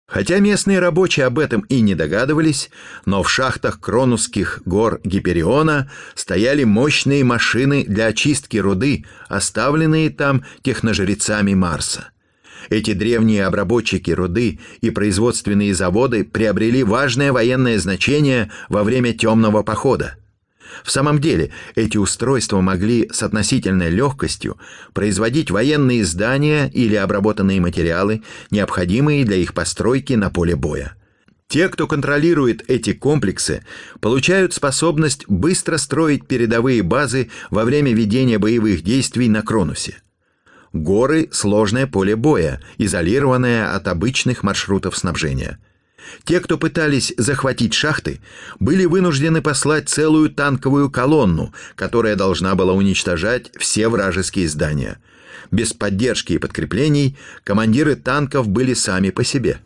Хотя местные рабочие об этом и не догадывались, но в шахтах Кронусских гор Гипериона стояли мощные машины для очистки руды, оставленные там техножрецами Марса. Эти древние обработчики руды и производственные заводы приобрели важное военное значение во время Темного похода. В самом деле, эти устройства могли с относительной легкостью производить военные здания или обработанные материалы, необходимые для их постройки на поле боя. Те, кто контролирует эти комплексы, получают способность быстро строить передовые базы во время ведения боевых действий на Кронусе. Горы – сложное поле боя, изолированное от обычных маршрутов снабжения. Те, кто пытались захватить шахты, были вынуждены послать целую танковую колонну, которая должна была уничтожать все вражеские здания. Без поддержки и подкреплений командиры танков были сами по себе.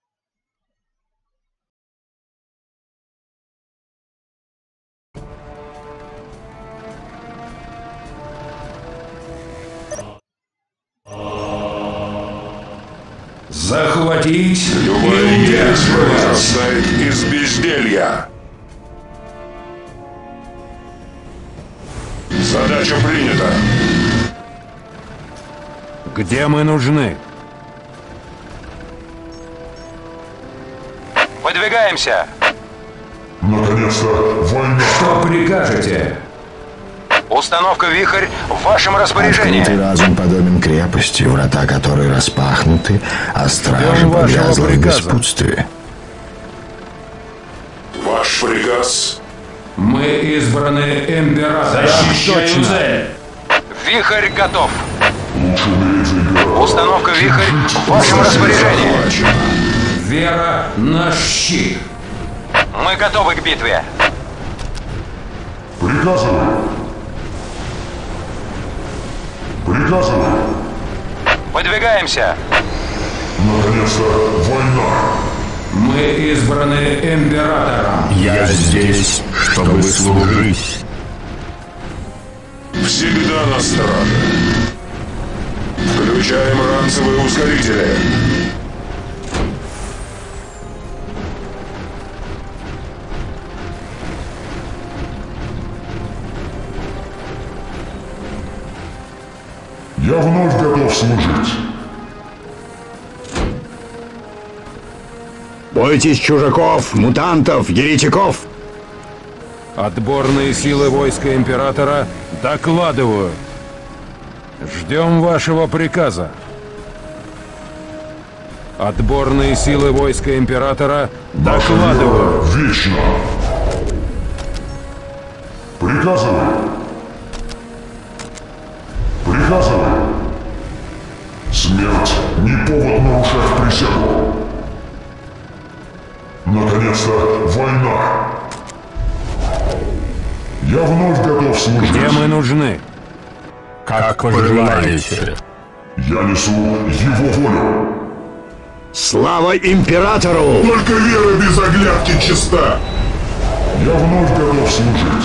Захватить любая идея произрастает из безделья. Задача принята. Где мы нужны? Выдвигаемся. Наконец-то война. Что прикажете? Установка «Вихрь» в вашем распоряжении. Открытый разум подобен крепости, врата которой распахнуты, а стражи Ждем вашего погрязла в приказа. беспутстве. Ваш приказ. Мы избраны императором. Защищаю цель. «Вихрь» готов. Лучше умереть за императора, Установка чем «Вихрь» жить в вашем за распоряжении. задачи. Вера наш щит. Мы готовы к битве. Приказываю. Приказываю. Выдвигаемся. Наконец-то война. Мы избраны императором. Я здесь, чтобы служить. Всегда на страже. Включаем ранцевые ускорители. Я вновь готов служить. Бойтесь чужаков, мутантов, еретиков. Отборные силы войска императора докладывают. Ждем вашего приказа. Отборные силы войска императора докладывают. Вечно. Приказываю. Приказываю. Смерть не повод нарушать присягу. Наконец-то война. Я вновь готов служить. Где мы нужны? Как пожелаете. Я несу его волю. Слава императору! Только вера без оглядки чиста. Я вновь готов служить.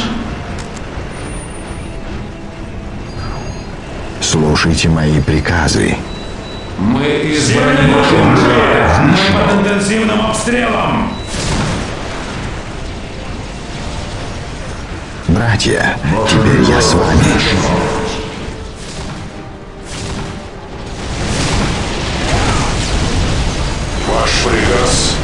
Слушайте мои приказы. Мы избраны императором. Мы под интенсивным обстрелом. Братья, теперь я с вами. Ваш приказ.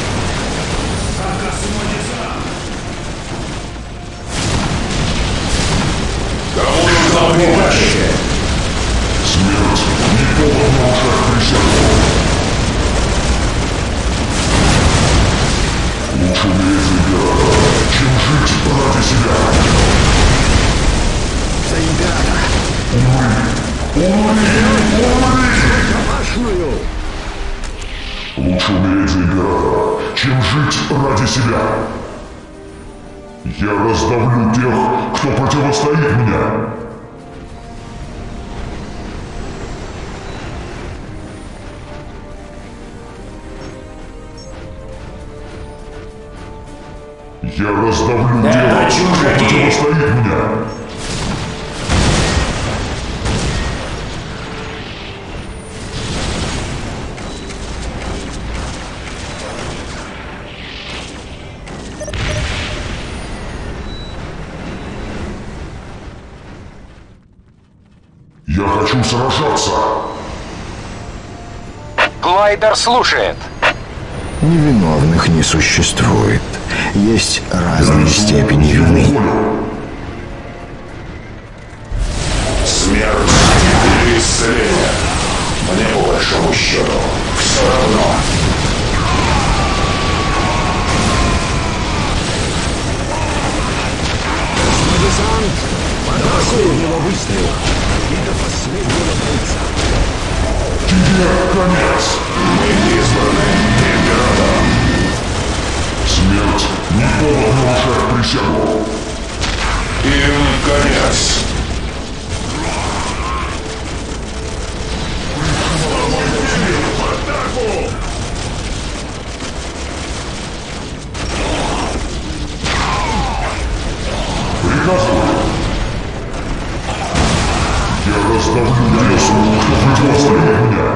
Кому нужна помощь? Смерть не повод нарушать присягу. Лучше умереть за императора, чем жить ради себя. За императора! Лучше умереть за императора, чем жить ради себя. Я раздавлю тех, кто противостоит мне. Я раздавлю тех, кто противостоит мне. Я хочу сражаться. Глайдер слушает. Невиновных не существует. Есть разные степени вины. Смерть или исцеление. Мне по большому счету все равно. Десант, атакуй его выстрел. И до последнего бойца. Тебе конец. Мы избраны императором. Смерть не повод нарушать присягу. Им конец. Приказываю. Я раздавлю лесу, кто пригласил меня.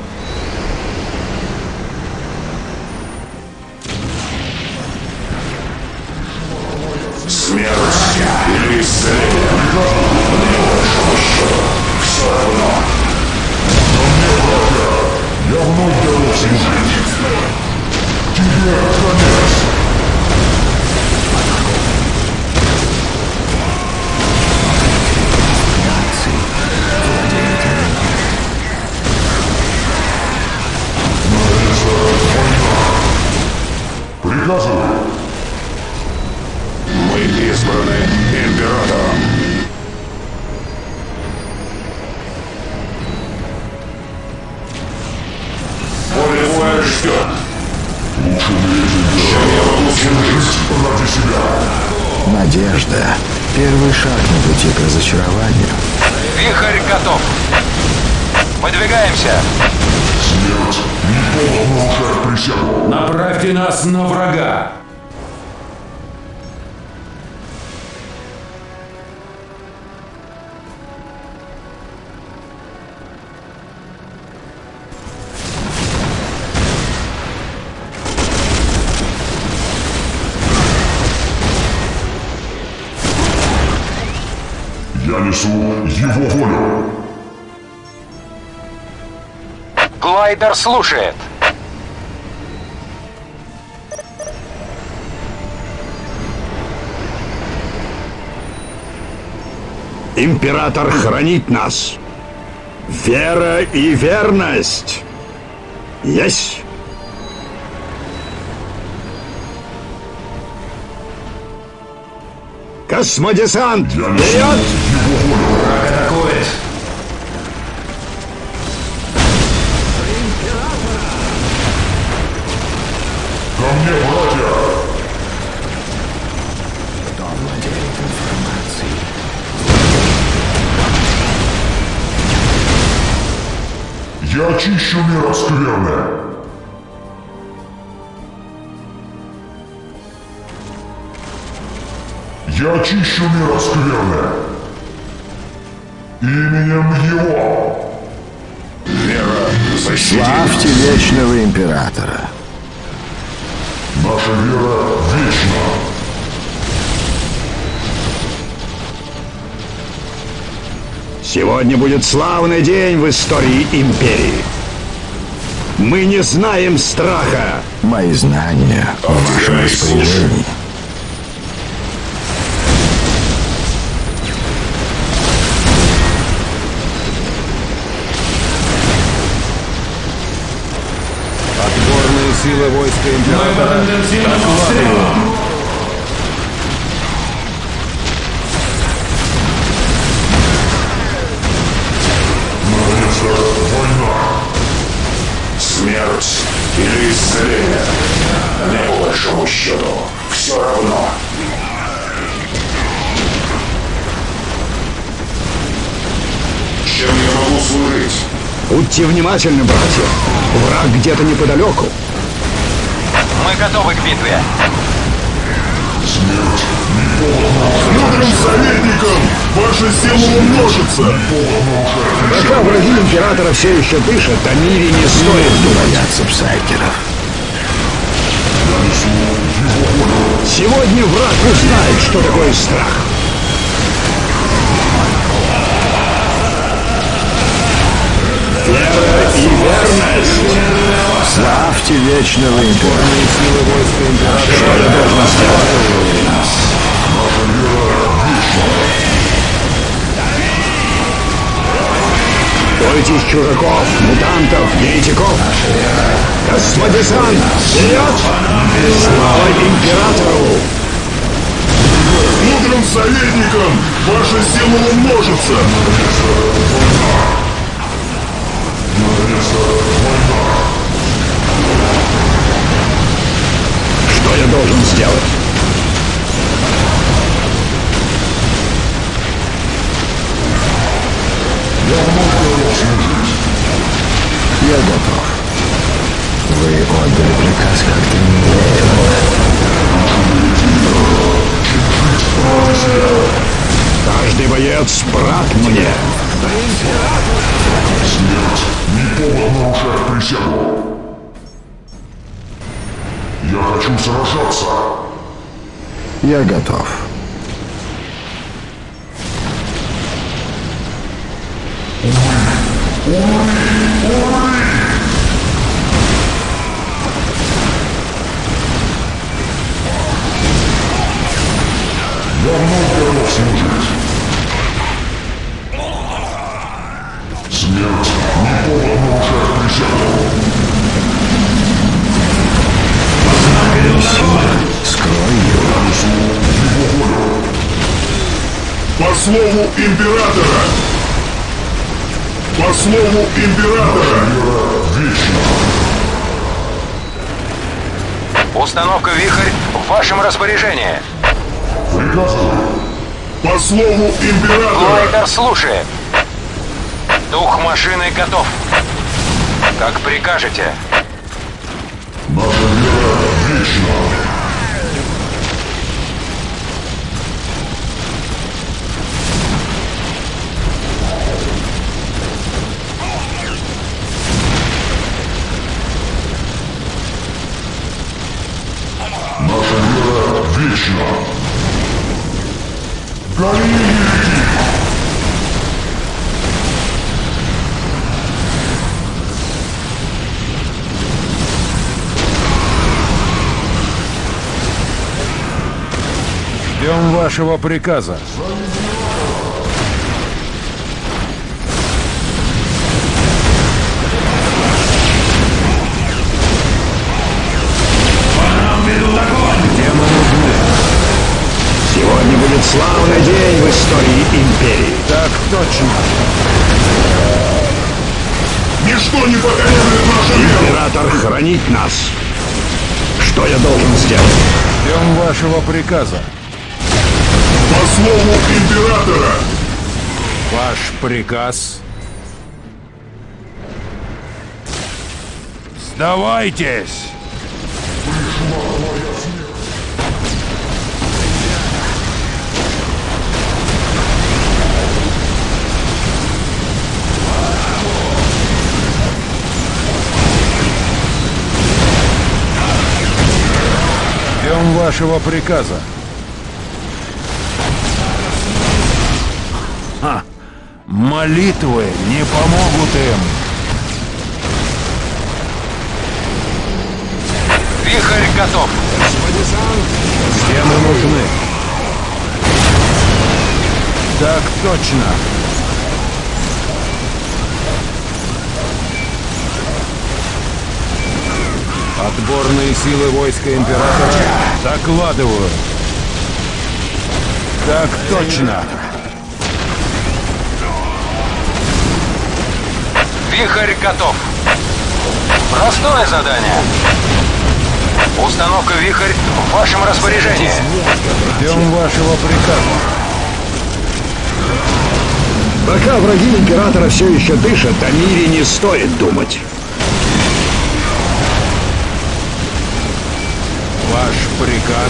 Смерть или исцеление. Мне по большому счету все равно. Но мне, братья, я вновь готов служить. Тебе конец. Приказываю. Мы избраны императором. Поле боя ждет. Лучше умереть, чем я могу служить ради себя. Надежда. Первый шаг на пути к разочарованию. Вихрь готов. Выдвигаемся. Смерть не повод нарушать присягу. Направьте нас на врага. Я несу его волю. Глайдер слушает. Император хранит нас. Вера и верность. Есть. Космодесант! Вперед! Враг атакует. Ко мне, братья! Кто владеет информацией? Я очищу мир от скверны. Я очищу мир от скверны. Именем его. Вера, защити Славьте вечного императора. Наша вера вечна. Сегодня будет славный день в истории империи. Мы не знаем страха. Мои знания в вашем распоряжении. Отборные силы войска императора докладывают. Начнется война. Смерть или исцеление. Мне по большому счету все равно. Чем я могу служить? Будьте внимательны, братья. Враг где-то неподалеку. Мы готовы к битве. Смерть не повод. Мудрым советникам ваша сила умножится. Пока враги императора все еще дышат, о мире не стоит думать. Боятся псайкеров. Сегодня враг узнает, что такое страх. Вера и верность. Славьте вечного императора. Силы войска императора. Что я должен сделать? Бойтесь чужаков, мутантов, еретиков. Космодесант, вперед! Слава императору! Мудрым советникам ваша сила умножится. Что я должен сделать? Я готов. Вы отдали приказ как-то Каждый боец брат мне. Смерть не повод нарушать присягу. Я хочу сражаться. Я готов. Я вновь готов служить. Смерть не повод нарушать присягу. По слову императора. По слову императора. Установка «Вихрь» в вашем распоряжении. По слову императора. Глайдер слушает. Дух машины готов. Как прикажете. Наша вера вечна. Наша вера вечна. Гори, еретик! Ждем вашего приказа. Сегодня будет славный день в истории империи. Так точно. Ничто не поколеблет нашу веру. Император хранит нас. Что я должен сделать? Ждем вашего приказа. По слову императора. Ваш приказ. Сдавайтесь! Ждем вашего приказа. Молитвы не помогут им. Вихрь готов. Все мы нужны. Так точно. Отборные силы войска императора докладывают. Так точно. Вихрь готов. Простое задание. Установка «Вихрь» в вашем распоряжении. Ждем вашего приказа. Пока враги императора все еще дышат, о мире не стоит думать. Ваш приказ.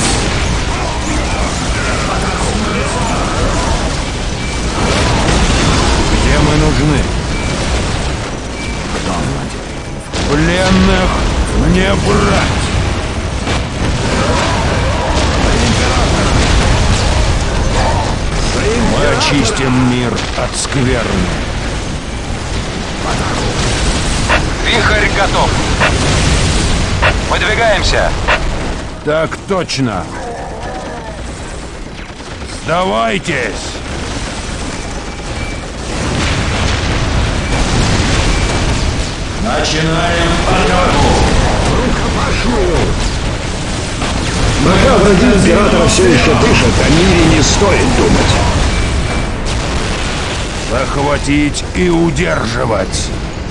Где мы нужны? Пленных не брать! Мы очистим мир от скверны. Вихрь готов. Выдвигаемся. Так точно. Сдавайтесь. Начинаем атаку! Рукопашную! Пока враги императора все еще дышат, о мире не стоит думать. Захватить и удерживать.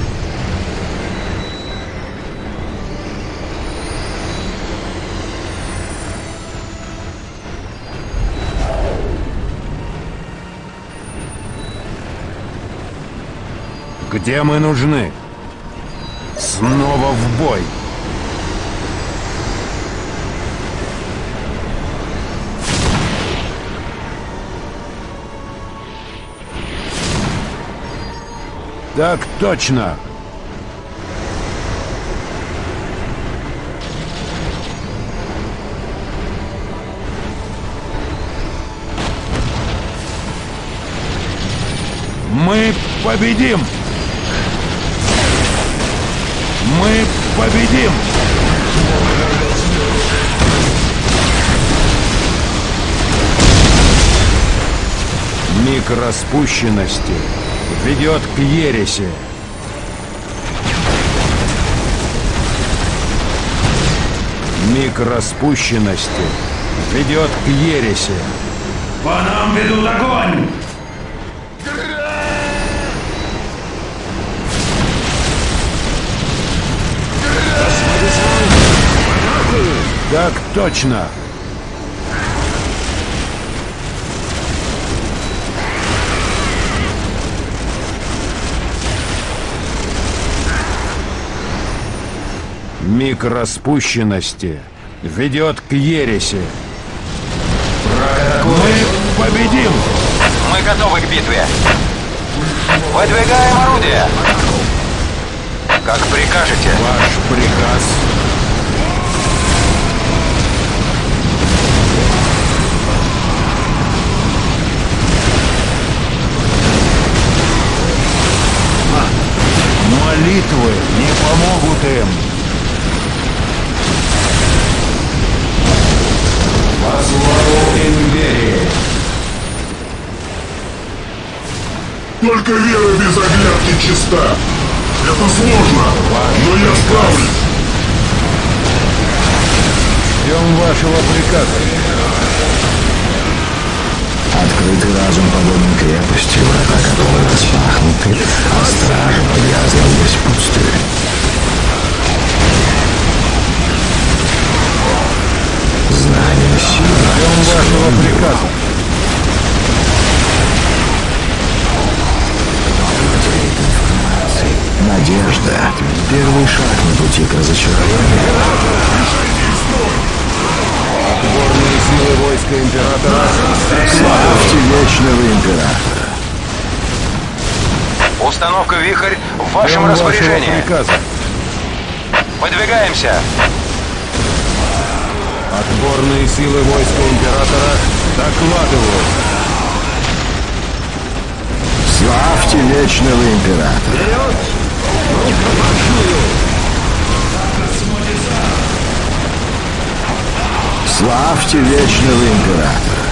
Где мы нужны? Снова в бой. Так точно. Мы победим! Мы победим! Миг распущенности ведет к ереси. Миг распущенности ведет к ереси. По нам ведут огонь! Так точно! Миг распущенности ведет к ереси. Мы победим! Мы готовы к битве. Выдвигаем орудие. Как прикажете. Ваш приказ. Молитвы не помогут им. По слову империи. Только вера без оглядки чиста. Это сложно, но я справлюсь. Ждем вашего приказа. Открытый разум подобен крепости, врата которой распахнуты, а стража погрязла в беспутстве. Знание силы. Ждем вашего приказа. Надежда. Первый шаг на пути к разочарованию. Отборные силы войска императора. Славьте вечного императора. Установка «Вихрь» в вашем Ждем распоряжении. вашего приказа. Выдвигаемся. Отборные силы войска императора докладывают. Славьте вечного императора. Славьте вечного императора.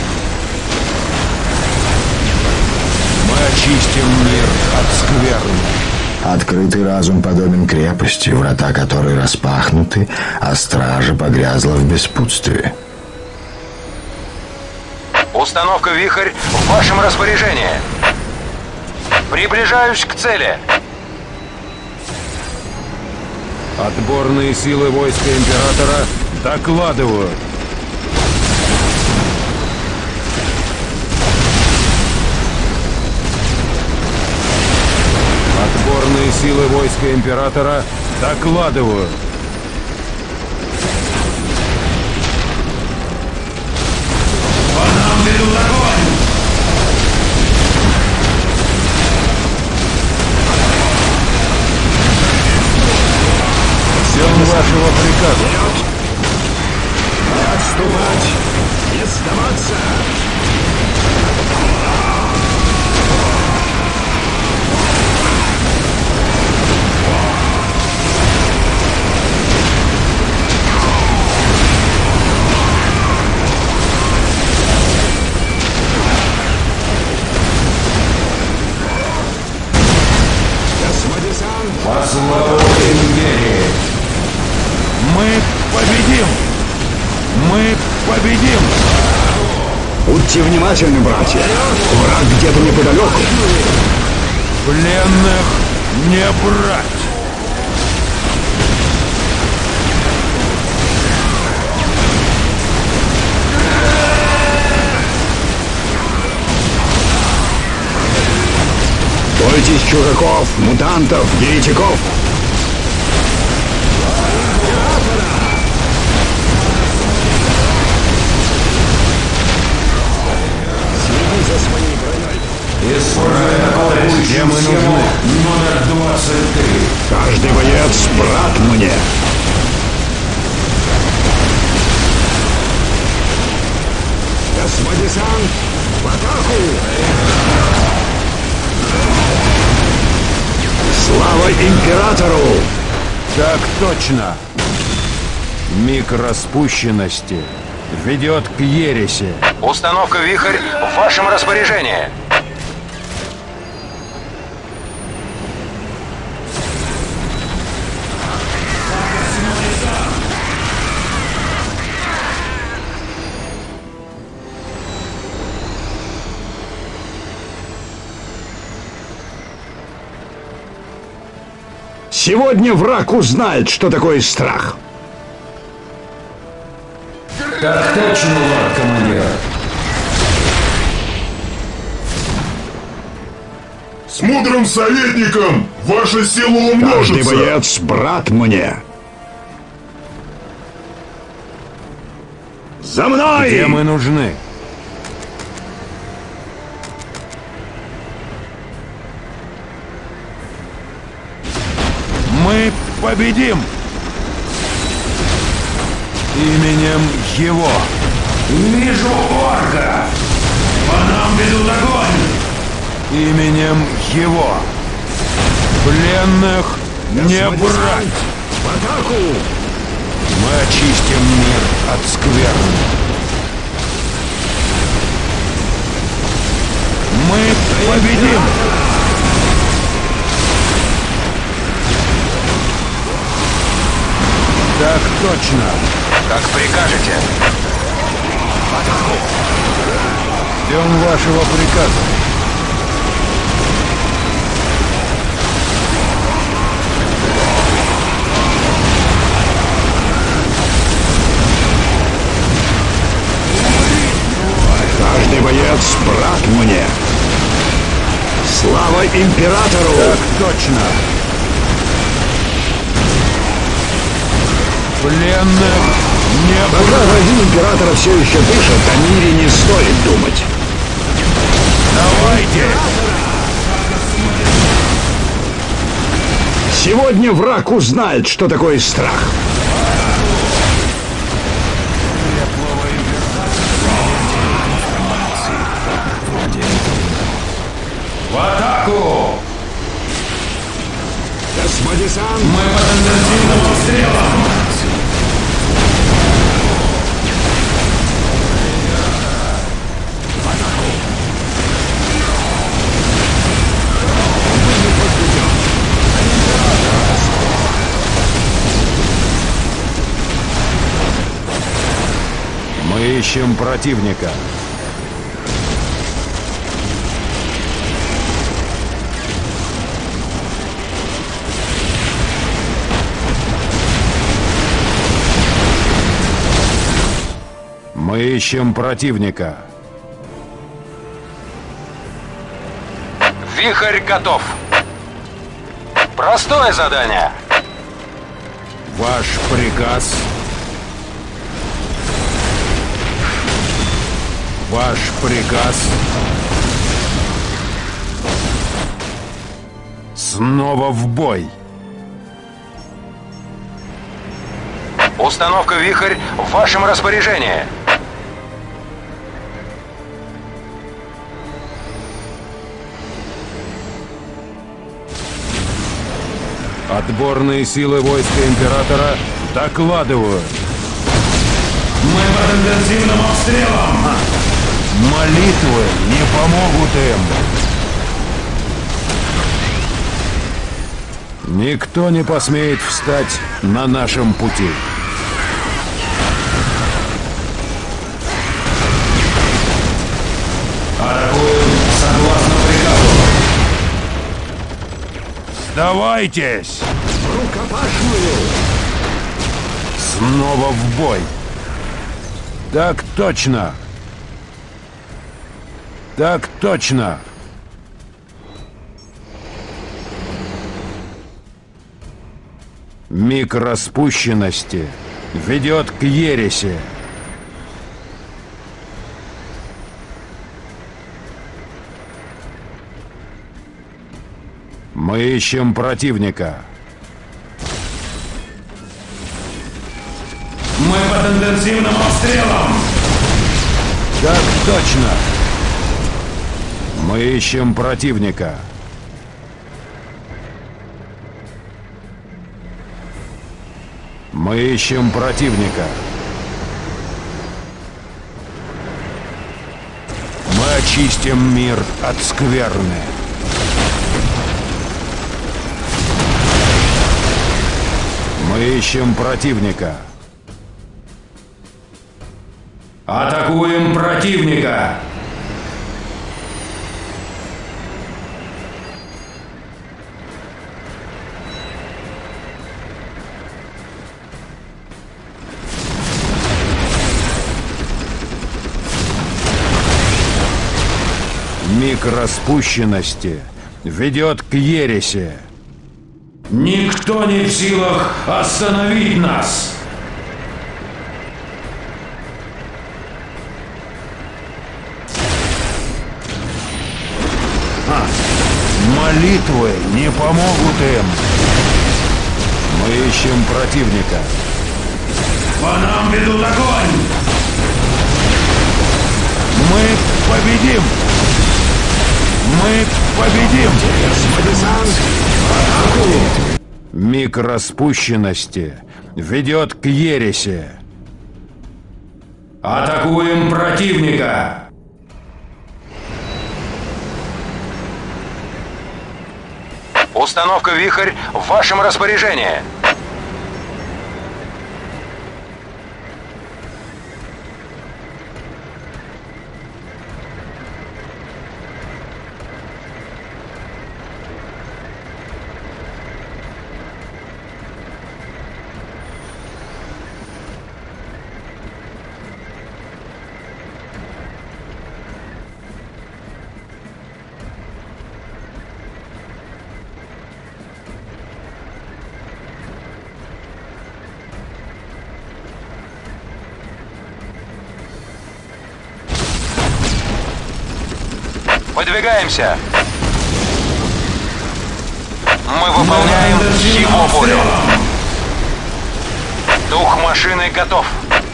Мы очистим мир от скверны. Открытый разум подобен крепости, врата которой распахнуты, а стража погрязла в беспутстве. Установка «Вихрь» в вашем распоряжении. Приближаюсь к цели. Отборные силы войска императора докладывают. Отборные силы войска императора докладывают. По нам ведут огонь! Ждем вашего приказа. Не отступать! Не сдаваться! Мы победим! Мы победим! Будьте внимательны, братья. Враг где-то неподалеку. Пленных не брать! Бойтесь чужаков, мутантов, еретиков. Следи за своей броней. Где мы нужны? Номер 23. Каждый боец брат мне. Космодесант, в атаку! Слава императору! Так точно! Миг распущенности ведет к ереси. Установка «Вихрь» в вашем распоряжении. Сегодня враг узнает, что такое страх. Так точно, лорд-командир. С мудрым советником ваша сила Каждый умножится. боец брат мне. За мной! Где мы нужны? Мы победим! Именем его! Вижу орка! По нам ведут огонь! Именем его! Пленных не брать! В атаку! Мы очистим мир от скверны! Мы победим! Так точно! Как прикажете. Ждем вашего приказа. Каждый боец брат мне. Слава императору! Так точно! Пленных не Пока брать! враги императора все еще дышат, о мире не стоит думать. Давайте! Сегодня враг узнает, что такое страх. В атаку! Космодесант! Мы под интенсивным обстрелом! Мы ищем противника. Мы ищем противника. «Вихрь» готов. Простое задание. Ваш приказ. Ваш приказ. Снова в бой. Установка «Вихрь» в вашем распоряжении. Отборные силы войска императора докладывают. Мы под интенсивным обстрелом! Молитвы не помогут им. Никто не посмеет встать на нашем пути. Сдавайтесь! Рукопашную! Снова в бой! Так точно! Так точно! Миг распущенности ведет к ереси. Мы ищем противника. Мы под интенсивным обстрелом! Так точно! Мы ищем противника. Мы ищем противника. Мы очистим мир от скверны. Мы ищем противника. Атакуем противника! Миг распущенности ведет к ереси. Никто не в силах остановить нас! Молитвы не помогут им. Мы ищем противника. По нам ведут огонь! Мы победим! Мы победим! Миг распущенности ведет к ереси. Атакуем противника! Установка «Вихрь» в вашем распоряжении. Выдвигаемся. Мы выполняем его волю. Дух машины готов.